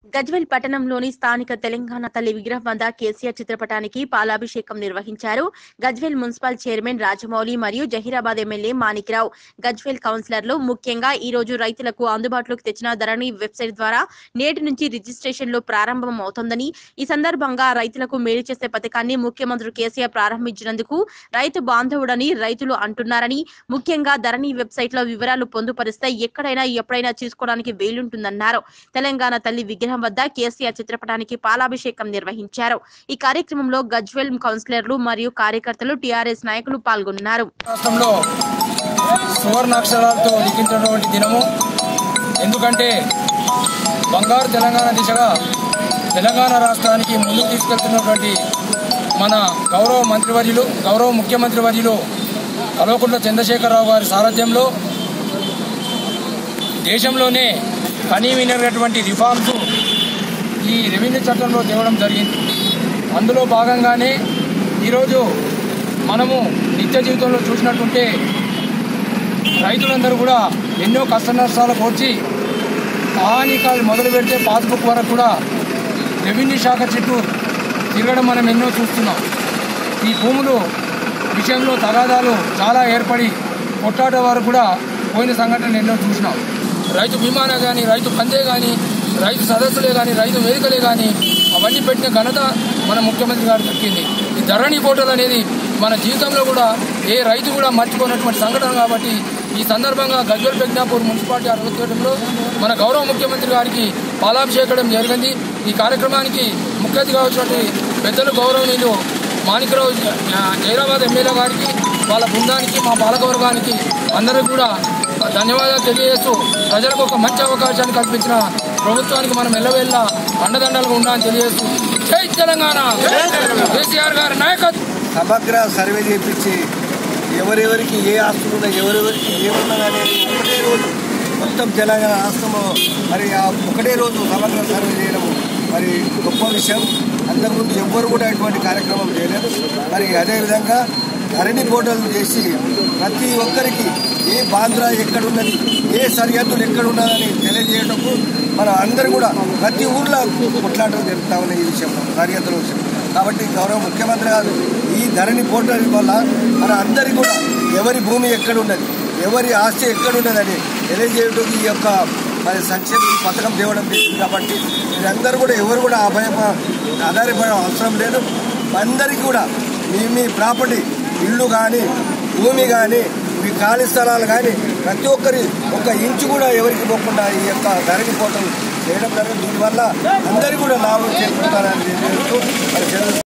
గజ్వేల్ పట్టణంలోని స్థానిక తెలంగాణ తల్లి విగ్రహం వద్ద కేసీఆర్ చిత్రపటానికి పాలాభిషేకం నిర్వహించారు. గజ్వేల్ మున్సిపల్ చైర్మన్ రాజమౌళి మరియు జహీరాబాద్ ఎమ్మెల్యే మాణిక్రావు, గజ్వేల్ కౌన్సిలర్లు. ముఖ్యంగా ఈ రోజు రైతులకు అందుబాటులోకి తెచ్చిన ధరణి వెబ్సైట్ ద్వారా నేటి నుంచి రిజిస్ట్రేషన్లు ప్రారంభం అవుతోందని, ఈ సందర్భంగా రైతులకు మేలు చేసే పథకాన్ని ముఖ్యమంత్రి కేసీఆర్ ప్రారంభించినందుకు రైతు బాంధవుడని రైతులు అంటున్నారని, ముఖ్యంగా ధరణి వెబ్సైట్ లో వివరాలు పొందుపరిస్తే ఎక్కడైనా ఎప్పుడైనా చూసుకోవడానికి వీలుంటుందన్నారు. తెలంగాణ తల్లి విగ్రహం వద్ద కేసీఆర్ చిత్రపటానికి పాలాభిషేకం నిర్వహించారు. ఈ కార్యక్రమంలో గజ్వేల్ కౌన్సిలర్లు మరియు కార్యకర్తలు, టీఆర్ఎస్ నాయకులు పాల్గొన్నారు. రాష్ట్రంలో సువర్ణాక్షరాలతో లిఖించినటువంటి దినము. ఎందుకంటే బంగారు తెలంగాణ దిశగా తెలంగాణ రాష్ట్రానికి ముందుకు తీసుకెళ్తున్నటువంటి మన గౌరవ ముఖ్యమంత్రి వర్యులు కల్వకుంట్ల చంద్రశేఖరరావు గారి సారథ్యంలో దేశంలోనే కనీవినటువంటి రిఫార్మ్స్ ఈ రెవెన్యూ చట్టంలో తేవడం జరిగింది. అందులో భాగంగానే ఈరోజు మనము నిత్య జీవితంలో చూసినట్టుంటే రైతులందరూ కూడా ఎన్నో కష్ట నష్టాలు కోర్చి హానికాలు మొదలు పెడితే పాస్బుక్ వరకు కూడా రెవెన్యూ శాఖ చుట్టూ తిరగడం మనం ఎన్నో చూస్తున్నాం. ఈ భూములు విషయంలో తగాదాలు చాలా ఏర్పడి కొట్టాట వరకు కూడా పోయిన సంఘటనలు ఎన్నో చూసినాం. రైతు బీమానే కానీ, రైతు బందే కానీ, రైతు సదస్సులే కానీ, రైతు వేదికలే కానీ అవన్నీ పెట్టిన ఘనత మన ముఖ్యమంత్రి గారు దక్కింది. ఈ ధరణి పోర్టల్ అనేది మన జీవితంలో కూడా ఏ రైతు కూడా మర్చిపోయినటువంటి సంఘటన కాబట్టి ఈ సందర్భంగా గజ్వేల్ ప్రజ్ఞాపూర్ మున్సిపాలిటీ ఆధ్వర్యంలో మన గౌరవ ముఖ్యమంత్రి గారికి పాలాభిషేకం జరిగింది. ఈ కార్యక్రమానికి ముఖ్య అతిథిగా వచ్చినటువంటి పెద్దలు గౌరవనీయులు మాణిక్రావు జహీరాబాద్ ఎమ్మెల్యే గారికి, వాళ్ళ బృందానికి, మా పాలకవర్గానికి అందరికీ కూడా ధన్యవాదాలు తెలియజేస్తూ ప్రజలకు ఒక మంచి అవకాశాన్ని కల్పించిన ప్రభుత్వానికి మనం ఎల్లవేళ్ళ అండదండలుగా ఉండాలని తెలియజేస్తూ జై తెలంగాణ, కేసీఆర్ గారి నాయకత్వం. సమగ్ర సర్వే చేయించి ఎవరెవరికి ఏ ఆస్తులు ఉన్నాయి, ఎవరెవరికి ఏమున్నది అనేది ఒకటే రోజు మొత్తం తెలంగాణ రాష్ట్రంలో మరి ఆ ఒకటే రోజు సమగ్ర సర్వే చేయడం మరి గొప్ప విషయం. అంతకుముందు ఎవ్వరు కూడా ఇటువంటి కార్యక్రమం చేయలేదు. మరి అదేవిధంగా ధరణి పోర్టల్ చేసి ప్రతి ఒక్కరికి ఏ బాంద్రా ఎక్కడున్నది, ఏ సరిహద్దులు ఎక్కడున్నదని తెలియజేయటప్పుడు మనం అందరూ కూడా ప్రతి ఊర్లో కొట్లాటలు జరుగుతూ ఉన్నాయి ఈ విషయంలో, సరిహద్దుల విషయం. కాబట్టి గౌరవ ముఖ్యమంత్రి గారు ఈ ధరణి పోర్టల్ వల్ల మన అందరికీ కూడా ఎవరి భూమి ఎక్కడున్నది, ఎవరి ఆస్తి ఎక్కడున్నదని తెలియజేయడం ఈ యొక్క మరి సంక్షేమ పథకం తేవడం చేసింది. కాబట్టి మీరందరూ కూడా ఎవరు కూడా ఆధారపడే అవసరం లేదు. అందరికీ కూడా మీ ప్రాపర్టీ, ఇల్లు కానీ, భూమి కానీ, మీ ఖాళీ స్థలాలు కానీ ప్రతి ఒక్కరి ఒక ఇంచు కూడా ఎవరికి పోకుండా ఈ యొక్క ధరణి పోర్టల్ చేయడం జరిగింది. దీనివల్ల అందరికీ కూడా లాభం